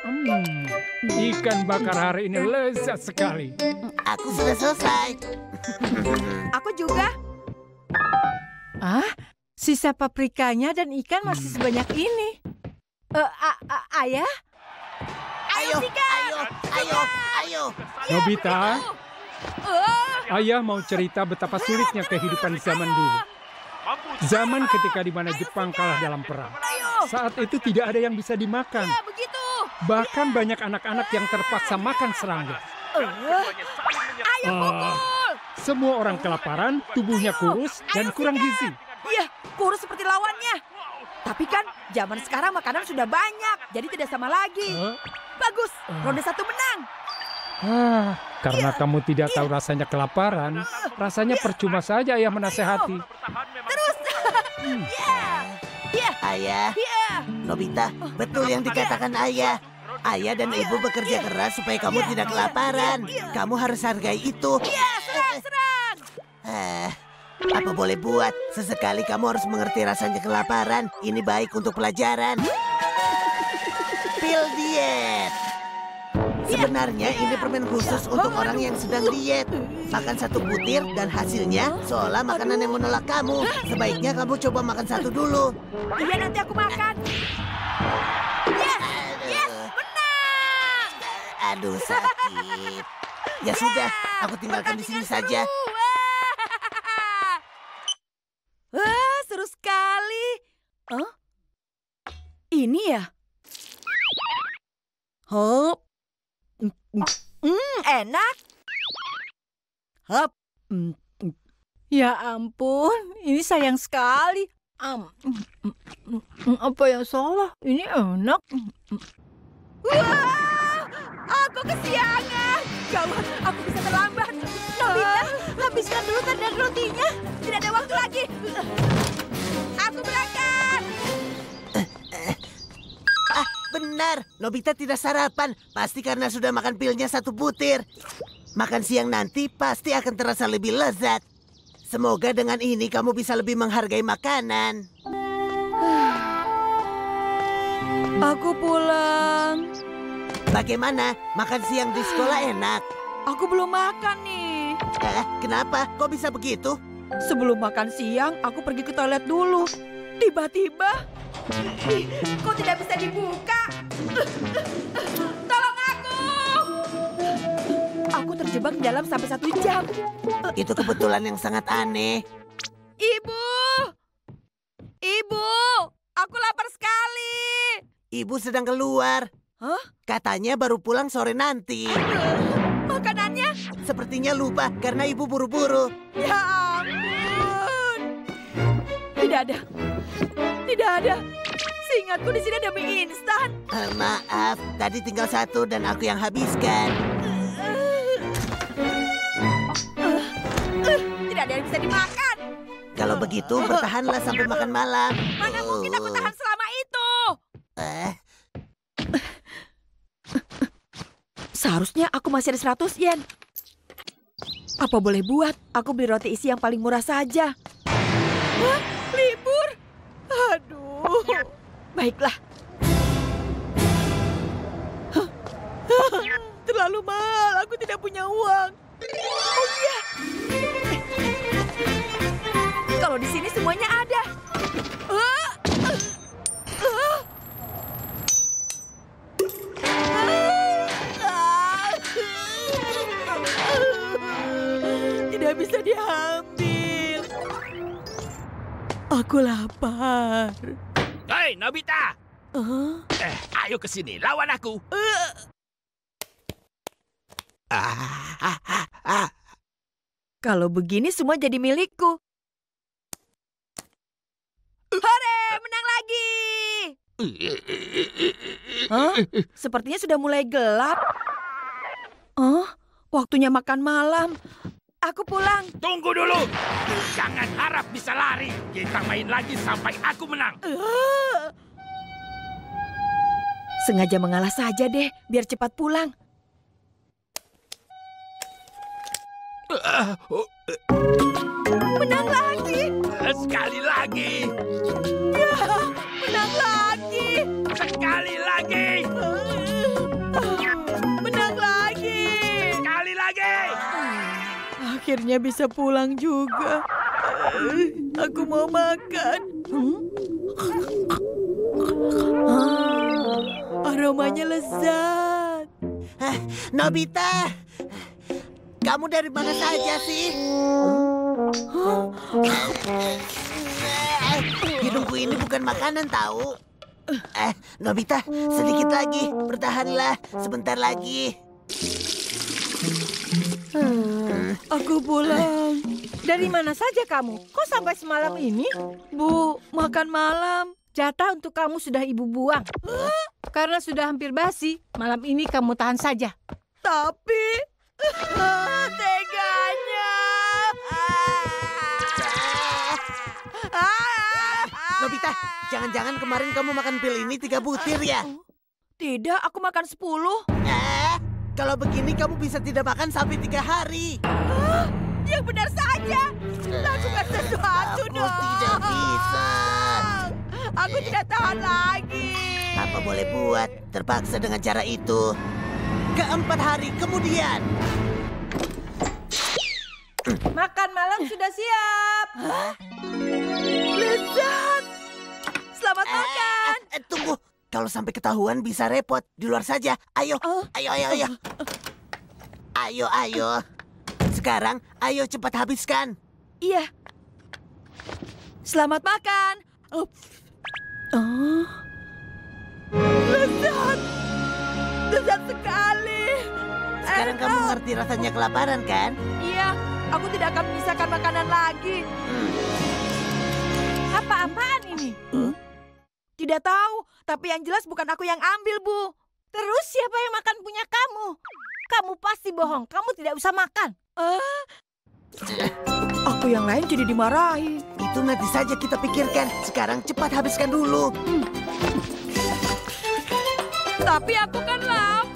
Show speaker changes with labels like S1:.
S1: Ikan bakar hari ini lezat sekali.
S2: Aku sudah selesai.
S3: Aku juga.
S4: Sisa paprikanya dan ikan masih sebanyak ini. Ayah?
S2: Ayo, ayo.
S1: Nobita, ayah mau cerita betapa sulitnya kehidupan zaman dulu. Zaman ketika di mana Jepang kalah dalam perang. Saat itu tidak ada yang bisa dimakan.
S3: Ya, begitu.
S1: Bahkan banyak anak-anak yang terpaksa makan serangga.
S3: Ayo pukul.
S1: Semua orang kelaparan, tubuhnya kurus dan kurang gizi.
S3: Iya, kurus seperti lawannya. Tapi kan zaman sekarang makanan sudah banyak, jadi tidak sama lagi. Bagus, ronde 1 menang.
S1: Karena kamu tidak tahu rasanya kelaparan, rasanya percuma saja ayah menasehati.
S3: Terus.
S2: Ayah, Nobita, betul yang dikatakan ayah. Ayah dan ibu bekerja keras supaya kamu tidak kelaparan. Kamu harus hargai itu.
S3: Iya, serang.
S2: Apa boleh buat, sesekali kamu harus mengerti rasanya kelaparan. Ini baik untuk pelajaran. Pil diet. Sebenarnya ini permen khusus untuk orang yang sedang diet. Makan 1 butir dan hasilnya seolah makanan yang menolak kamu. Sebaiknya kamu coba makan 1 dulu.
S3: Iya, nanti aku makan. Yes, menang.
S2: Aduh, sakit. Ya sudah, aku tinggalkan di sini saja.
S3: Wah, seru sekali. Ini ya? Hop. Enak. Hop.
S4: Ya ampun, ini sayang sekali. Apa yang salah? Ini enak.
S3: Wah, aku kesiangan. Gawat, aku bisa terlambat. Nobita, habiskan dulu dan rotinya. Tidak ada waktu lagi. Aku berangkat.
S2: Benar, Nobita tidak sarapan. Pasti karena sudah makan pilnya 1 butir. Makan siang nanti pasti akan terasa lebih lezat. Semoga dengan ini kamu bisa lebih menghargai makanan.
S3: Aku pulang.
S2: Bagaimana? Makan siang di sekolah enak?
S3: Aku belum makan nih.
S2: Kenapa? Kok bisa begitu?
S3: Sebelum makan siang, aku pergi ke toilet dulu. Tiba-tiba, kok tidak bisa dibuka? Tolong aku! Aku terjebak di dalam sampai 1 jam.
S2: Itu kebetulan yang sangat aneh.
S3: Ibu! Ibu! Aku lapar sekali!
S2: Ibu sedang keluar.
S3: Hah?
S2: Katanya baru pulang sore nanti.
S3: Makanannya?
S2: Sepertinya lupa karena ibu buru-buru.
S3: Ya ampun! Tidak ada. Tidak ada. Seingatku di sini ada mie instan.
S2: Maaf, tadi tinggal 1 dan aku yang habiskan.
S3: Tidak ada yang bisa dimakan.
S2: Kalau begitu, bertahanlah sampai makan malam.
S3: Mana mungkin aku tahan selama itu? Seharusnya aku masih ada 100 yen. Apa boleh buat? Aku beli roti isi yang paling murah saja. Hah? Libur? Aduh. Baiklah. Terlalu mahal. Aku tidak punya uang. Oh iya. Kalau di sini semuanya ada. Tidak bisa diambil. Aku lapar.
S5: Hei, Nobita! Ayo ke sini, lawan aku.
S3: Kalau begini semua jadi milikku. Hore, menang lagi. Sepertinya sudah mulai gelap. Waktunya makan malam. Aku pulang.
S5: Tunggu dulu. Jangan harap bisa lari. Kita main lagi sampai aku menang.
S3: Sengaja mengalah saja deh, biar cepat pulang. Menang lagi.
S5: Sekali lagi.
S3: Ya, menang lagi.
S5: Sekali lagi.
S3: Akhirnya bisa pulang juga. Aku mau makan. Aromanya lezat.
S2: Nobita, kamu dari mana saja sih? Hidungku ini bukan makanan tahu. Nobita, sedikit lagi. Bertahanlah, sebentar lagi.
S3: Aku pulang.
S4: Dari mana saja kamu? Kok sampai semalam ini?
S3: Bu, makan malam.
S4: Jatah untuk kamu sudah ibu buang. Karena sudah hampir basi, malam ini kamu tahan saja.
S3: Tapi teganya.
S2: Nobita, jangan-jangan kemarin kamu makan pil ini 3 butir ya?
S3: Tidak, aku makan 10.
S2: Kalau begini kamu bisa tidak makan sampai 3 hari.
S3: Yang benar saja. Lakukan sesuatu
S2: Aku
S3: dong.
S2: tidak bisa.
S3: Aku tidak tahan lagi.
S2: Apa boleh buat? Terpaksa dengan cara itu. 4 hari kemudian.
S4: Makan malam sudah siap.
S3: Lezat. Selamat makan.
S2: Tunggu. Kalau sampai ketahuan bisa repot. Di luar saja. Ayo. Ayo. Sekarang, ayo cepat habiskan.
S3: Iya. Selamat makan. Lezat. Lezat sekali.
S2: Sekarang kamu ngerti rasanya kelaparan, kan?
S3: Iya, aku tidak akan menyisakan makanan lagi.
S4: Apa-apaan ini?
S3: Tidak tahu, tapi yang jelas bukan aku yang ambil, Bu.
S4: Terus siapa yang makan punya kamu? Kamu pasti bohong, kamu tidak usah makan.
S3: Aku yang lain jadi dimarahi.
S2: Itu nanti saja kita pikirkan. Sekarang cepat habiskan dulu.
S3: Tapi aku kan lapar.